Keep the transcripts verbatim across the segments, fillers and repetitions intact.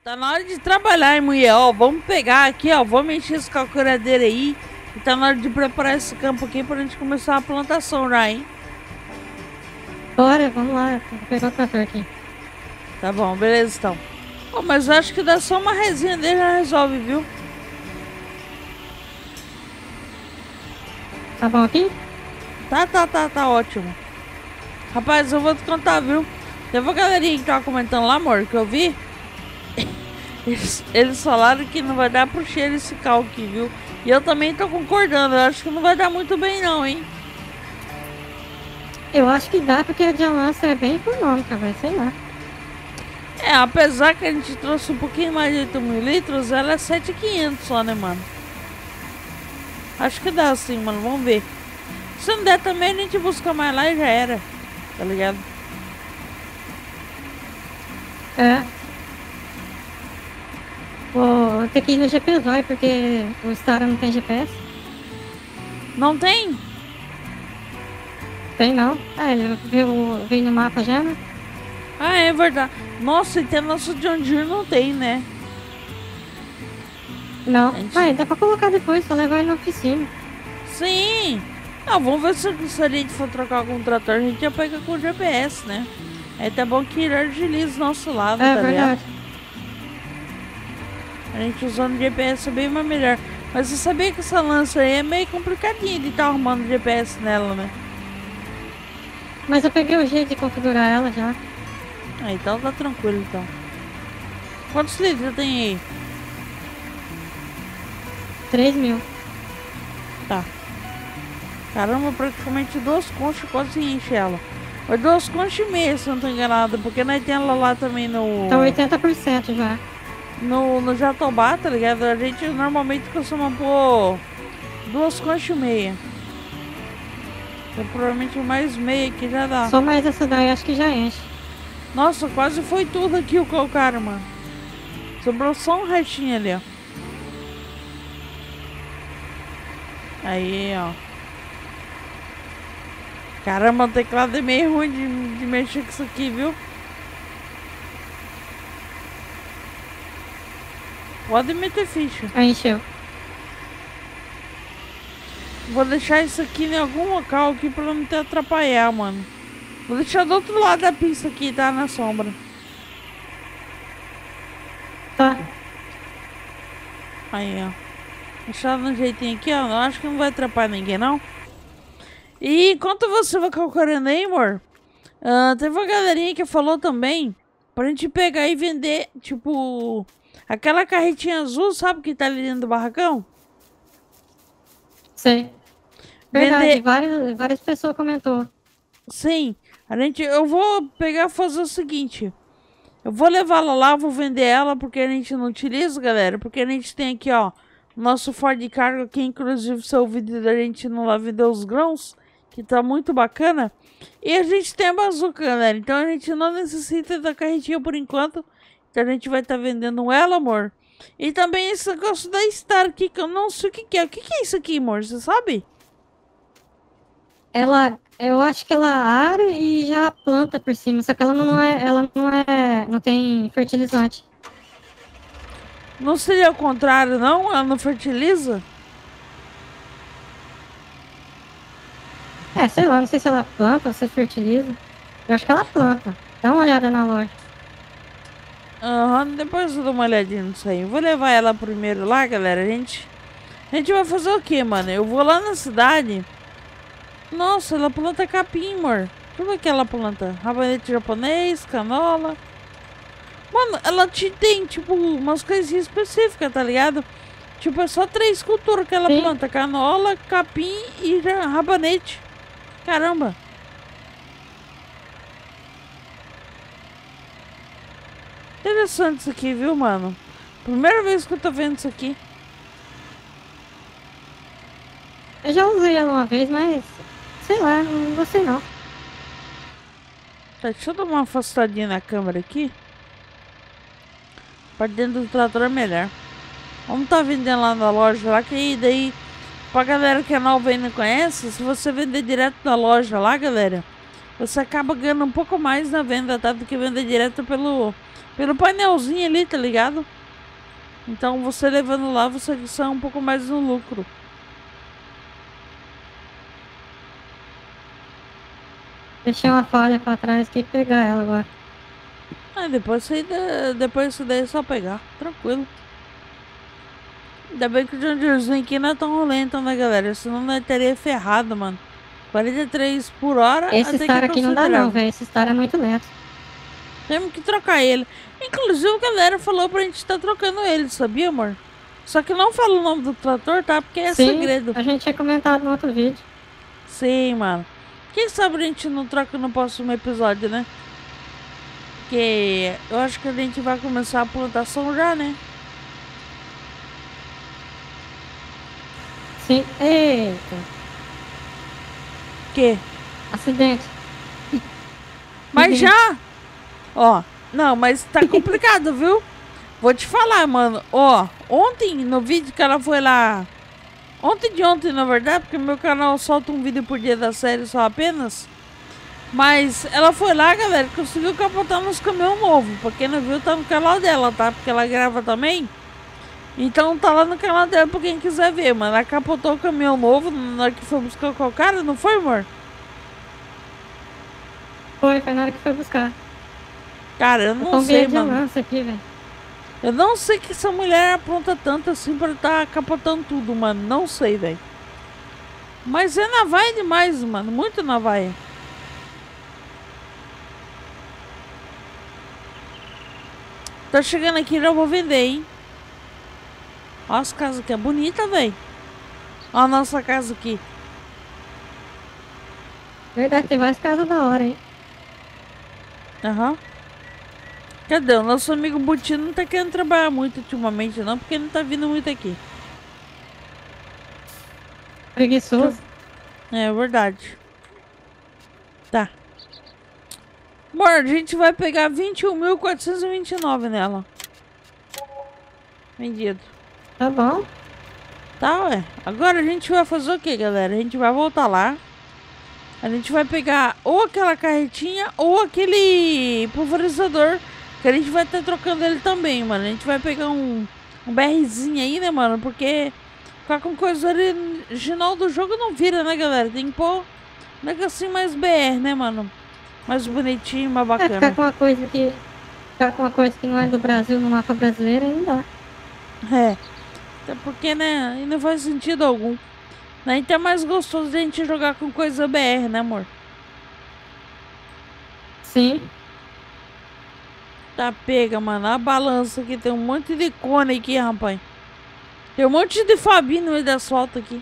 Tá na hora de trabalhar, hein, mulher? Ó, vamos pegar aqui, ó. Vamos encher esse calculadeiro aí. E tá na hora de preparar esse campo aqui pra gente começar a plantação já, hein? Bora, vamos lá. Vou pegar o trator aqui. Tá bom, beleza então. Ó, mas eu acho que dá só uma resinha dele já resolve, viu? Tá bom aqui? Tá, tá, tá, tá ótimo. Rapaz, eu vou te contar, viu? Teve uma galerinha que tava comentando lá, amor, que eu vi. Eles, eles falaram que não vai dar pro cheiro esse cal aqui, viu? E eu também tô concordando. Eu acho que não vai dar muito bem não, hein? Eu acho que dá porque a diamante é bem econômica, vai, sei lá. É, apesar que a gente trouxe um pouquinho mais de oito mil litros, ela é sete mil e quinhentos só, né, mano? Acho que dá sim, mano. Vamos ver. Se não der também, a gente busca mais lá e já era. Tá ligado? É. Vou ter que ir no G P Zói porque o Stara não tem G P S. Não tem? Tem não. Ah, ele viu, veio no mapa já, né? Ah, é verdade. Nossa, e tem nosso John Deere não tem, né? Não. Gente. Ah, dá pra colocar depois, só levar ele na oficina. Sim. Ah, vamos ver se, se a gente for trocar com o trator, a gente já pega com o G P S, né? Aí tá bom que agiliza o nosso lado, É tá verdade. ligado? A gente usando o G P S é bem mais melhor. Mas você sabia que essa lança aí é meio complicadinha de estar tá arrumando o G P S nela, né? Mas eu peguei o jeito de configurar ela já. Ah, então tá tranquilo, então. Quantos litros tem aí? três mil. Tá. Caramba, praticamente duas conchas quase enche ela. Foi duas conchas e meia, se eu não tô enganado. Porque nós tem ela lá também no... Tá oitenta por cento já. No, no Jatobá, tá ligado? A gente normalmente costuma pôr duas conchas e meia. Então provavelmente mais meia que já dá. Só mais essa daí acho que já enche. Nossa, quase foi tudo aqui o calcário, mano. Sobrou só um restinho ali, ó. Aí, ó. Caramba, o teclado é meio ruim de, de mexer com isso aqui, viu? Pode meter ficha. Aí encheu. Vou deixar isso aqui em algum local aqui pra não te atrapalhar, mano. Vou deixar do outro lado da pista aqui, tá? Na sombra. Tá. Aí, ó. Deixar no jeitinho aqui, ó. Eu acho que não vai atrapalhar ninguém, não. E enquanto você vai calculando aí, amor, uh, teve uma galerinha que falou também pra gente pegar e vender, tipo, aquela carretinha azul, sabe, que tá ali dentro do barracão? Sei. Verdade, Vender... várias, várias pessoas comentou. Sim, a gente, eu vou pegar e fazer o seguinte. Eu vou levá-la lá, vou vender ela, porque a gente não utiliza, galera. Porque a gente tem aqui, ó, o nosso Ford Cargo aqui, inclusive, seu vídeo da gente não lá vender os grãos, que tá muito bacana. E a gente tem a bazuca, galera. Então a gente não necessita da carretinha por enquanto. Então a gente vai estar tá vendendo ela, amor. E também esse negócio da Star aqui, que eu não sei o que, que é. O que, que é isso aqui, amor? Você sabe? Ela, eu acho que ela ara e já planta por cima, só que ela não é, ela não é, não tem fertilizante. Não seria o contrário, não? Ela não fertiliza? É, sei lá, não sei se ela planta ou se fertiliza. Eu acho que ela planta. Dá uma olhada na loja. Aham, uhum, depois eu dou uma olhadinha nisso aí. Eu vou levar ela primeiro lá, galera. A gente, a gente vai fazer o que, mano? Eu vou lá na cidade. Nossa, ela planta capim, amor. Tudo que ela planta. Rabanete japonês, canola. Mano, ela te tem, tipo, umas coisinhas específicas, tá ligado? Tipo, é só três culturas que ela Sim. planta. Canola, capim e rabanete. Caramba. Interessante isso aqui, viu, mano? Primeira vez que eu tô vendo isso aqui. Eu já usei ela uma vez, mas sei lá, não gostei não. Tá, deixa eu dar uma afastadinha na câmera aqui. Pra dentro do trator é melhor. Vamos tá vendendo lá na loja lá, que daí, pra galera que é nova e não conhece, se você vender direto da loja lá, galera, você acaba ganhando um pouco mais na venda, tá? Do que vender direto pelo, pelo painelzinho ali, tá ligado? Então você levando lá, você sai um pouco mais no lucro. Deixei uma falha pra trás que pegar ela agora. Ah, depois você depois isso daí é só pegar, tranquilo. Ainda bem que o John Deerezinho aqui não é tão lento, né, galera? Senão nós teria ferrado, mano. quarenta e três por hora. Esse até Star que aqui não dá não, velho. Esse Star é muito lento. Temos que trocar ele. Inclusive a galera falou pra gente estar tá trocando ele, sabia, amor? Só que não fala o nome do trator, tá? Porque é Sim, segredo. A gente tinha comentado no outro vídeo. Sim, mano. Quem sabe a gente não troca no próximo episódio, né? Porque eu acho que a gente vai começar a plantação já, né? Sim. Eita. Que? Acidente. Mas já? Ó, não, mas tá complicado, viu? Vou te falar, mano. Ó, ontem no vídeo que ela foi lá... Ontem de ontem, na verdade, porque meu canal solta um vídeo por dia da série só apenas. Mas ela foi lá, galera, conseguiu capotar nos caminhões novos. Pra quem não viu, tá no canal dela, tá? Porque ela grava também. Então tá lá no canal dela pra quem quiser ver, mano. Ela capotou o caminhão novo na hora que foi buscar com o cara, não foi, amor? Foi, foi na hora que foi buscar. Cara, eu não sei, mano. Aqui, velho. Eu não sei que essa mulher apronta tanto assim pra tá capotando tudo, mano. Não sei, velho. Mas é navaia demais, mano. Muito navaia. Tá chegando aqui, já vou vender, hein? Ó as casas aqui, é bonita, velho. Ó a nossa casa aqui. Verdade, tem várias casas da hora, hein? Aham. Uhum. Cadê? O nosso amigo Butino não tá querendo trabalhar muito ultimamente, não, porque não tá vindo muito aqui. Preguiçoso. É verdade. Tá. Amor, a gente vai pegar vinte e um mil quatrocentos e vinte e nove nela. Vendido. Tá bom. Tá, ué. Agora a gente vai fazer o que, galera? A gente vai voltar lá. A gente vai pegar ou aquela carretinha ou aquele pulverizador. Que a gente vai estar trocando ele também, mano. A gente vai pegar um, um BRzinho aí, né, mano? Porque ficar com coisa original do jogo não vira, né, galera? Tem que pôr um negocinho mais B R, né, mano? Mais bonitinho, mais bacana. É, ficar com uma coisa que... Ficar com uma coisa que não é do Brasil no mapa brasileiro aí não dá. É. Até porque, né, aí não faz sentido algum. Então é mais gostoso de a gente jogar com coisa B R, né, amor? Sim. Tá, pega, mano. A balança aqui. Tem um monte de cone aqui, rapaz. Tem um monte de Fabinho no meio da asfalto aqui.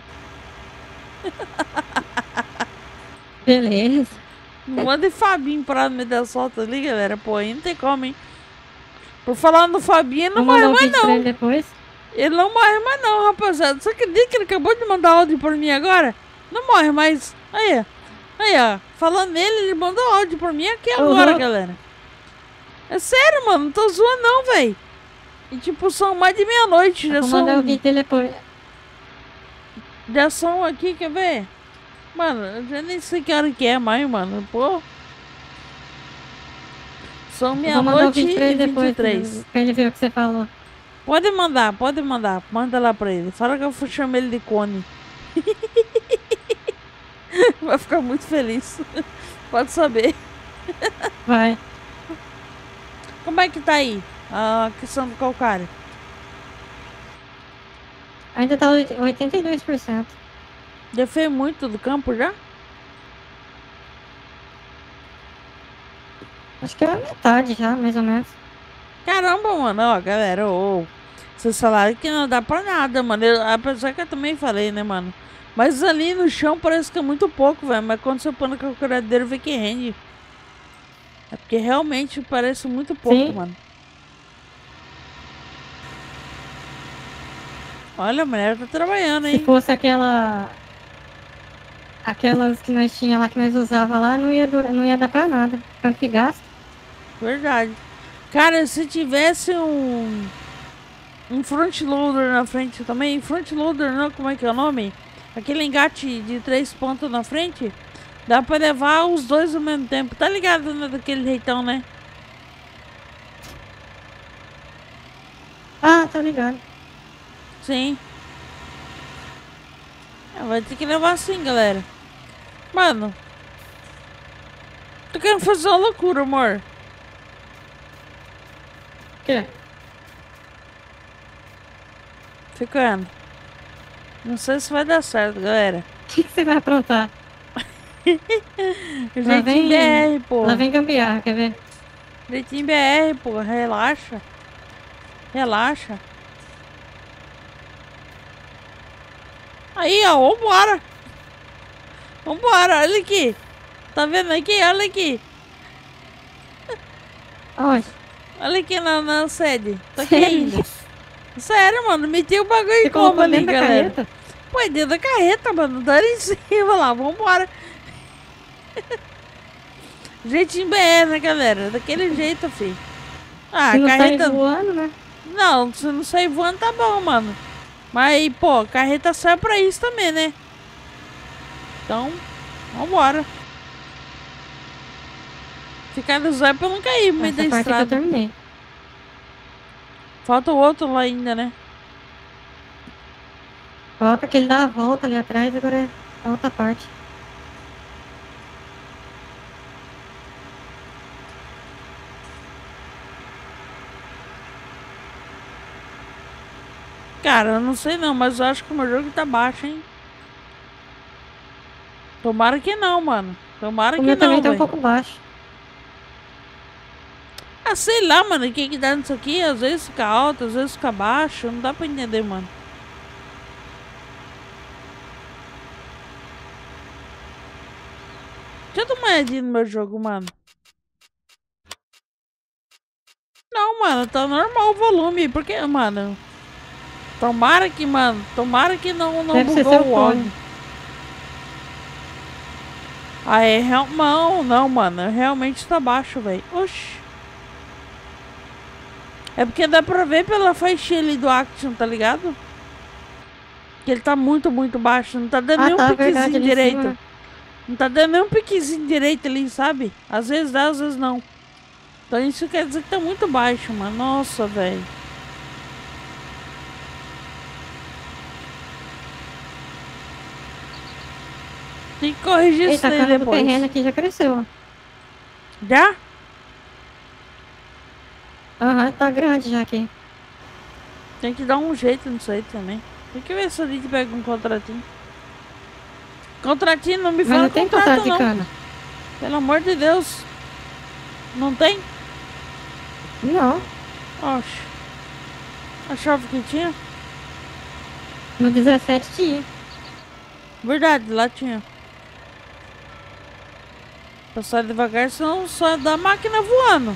Beleza. Um monte de Fabinho parado no meio da asfalto ali, galera. Pô, aí não tem como, hein? Por falar no Fabinho, ele não morre mais, não. Ele, depois. ele não morre mais, não, rapaziada. Você acredita que ele acabou de mandar áudio por mim agora? Não morre mais. Aí, aí, ó. Falando nele, ele mandou áudio por mim aqui agora, uhum. galera. É sério, mano, não tô zoando não, velho. E tipo, são mais de meia-noite. Já Vou são... mandar o vídeo depois. Já são aqui, quer ver? Mano, eu já nem sei que hora que é mais, mano. Pô. São meia-noite e vinte e três. Pra ele ver o que você falou. Pode mandar, pode mandar. Manda lá pra ele. Fala que eu chamo ele de cone. Vai ficar muito feliz. Pode saber. Vai. Como é que tá aí a questão do calcário? Ainda tá oitenta e dois por cento. Já fez muito do campo já? Acho que é a metade já, mais ou menos. Caramba, mano. Ó, galera, ô. Vocês falaram que não dá pra nada, mano. Eu, apesar que eu também falei, né, mano? Mas ali no chão parece que é muito pouco, velho. Mas quando você põe no calculadeiro, vê que rende. É porque realmente parece muito pouco, Sim. mano. Olha, a mulher tá trabalhando, hein? Se fosse aquela... Aquelas que nós tínhamos lá, que nós usava lá, não ia, não ia dar pra nada. Tanto que gasta. Verdade. Cara, se tivesse um... Um front loader na frente também. Front loader não, como é que é o nome? Aquele engate de três pontos na frente. Dá pra levar os dois ao mesmo tempo. Tá ligado, né? Daquele jeitão, né? Ah, tá ligado. Sim. É, vai ter que levar assim, galera. Mano. Tô querendo fazer uma loucura, amor. O quê? Ficando. Não sei se vai dar certo, galera. O que, que você vai aprontar? Jeitinho vem- B R, pô. Lá vem gambiarra, quer ver? Jeitinho B R, pô. Relaxa. Relaxa. Aí, ó. Vambora. Vambora. Olha aqui. Tá vendo aqui? Olha aqui. Olha. Olha aqui na, na sede. Tô aqui ainda. Sério, mano. Meti o bagulho e Você como colocou ali, dentro da galera. carreta? Pô, é dentro da carreta, mano. Tá ali em cima lá. Vambora. Jeitinho B R, né, galera? Daquele jeito, filho. Ah, Se não carreta... sair voando, né? Não, se não sair voando, tá bom, mano. Mas, pô, carreta serve pra isso também, né? Então, vambora. Ficar no zóio pra não cair no meio da Essa parte que eu estrada. terminei. Falta o outro lá ainda, né? Falta que ele dá a volta ali atrás, agora é a outra parte. Cara, eu não sei não, mas eu acho que o meu jogo tá baixo, hein? Tomara que não, mano. Tomara O que meu não, também tá um velho. pouco baixo. Ah, sei lá, mano. O que que dá nisso aqui? Às vezes fica alto, às vezes fica baixo. Não dá pra entender, mano. Deixa eu dar uma olhadinha no meu jogo, mano. Não, mano. Tá normal o volume. Por que, mano? Tomara que, mano. Tomara que não, não Deve ser bugou seu o fone. áudio. Ah, é real... Não, não, mano. Realmente tá baixo, velho. Oxi. É porque dá pra ver pela faixinha ali do Action, tá ligado? Que ele tá muito, muito baixo. Não tá dando Ah, nem um tá, verdade, piquezinho ali em direito. cima. Não tá dando nem um piquezinho direito ali, sabe? Às vezes dá, às vezes não. Então isso quer dizer que tá muito baixo, mano. Nossa, velho. Tem que corrigir isso Eita, a daí cama do depois. terreno aqui já cresceu, ó. Já? Aham, tá grande já aqui. Tem que dar um jeito nisso aí também. Tem que ver se a gente pega um contratinho. Contratinho, não me Mas fala não tem contrato, contrato de não. cana. Pelo amor de Deus. Não tem? Não. Oxe. Achava que tinha? No dezessete tinha. Verdade, lá tinha. Passar devagar, senão só dá máquina voando.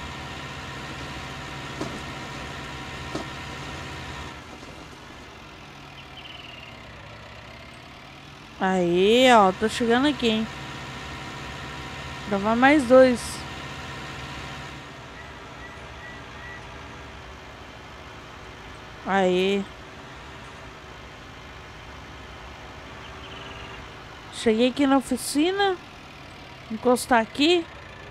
Aí, ó, tô chegando aqui, hein. Gravar mais dois. Aí. Cheguei aqui na oficina. Encostar aqui.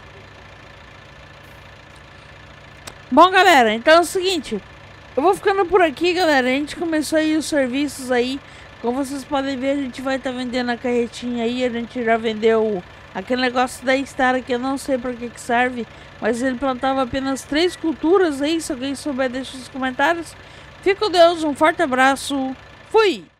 Bom, galera, então é o seguinte. Eu vou ficando por aqui, galera. A gente começou aí os serviços aí. Como vocês podem ver, a gente vai estar tá vendendo a carretinha aí. A gente já vendeu aquele negócio da Star que eu não sei para que que serve. Mas ele plantava apenas três culturas aí. Se alguém souber, deixa nos comentários. Fica com Deus, um forte abraço. Fui!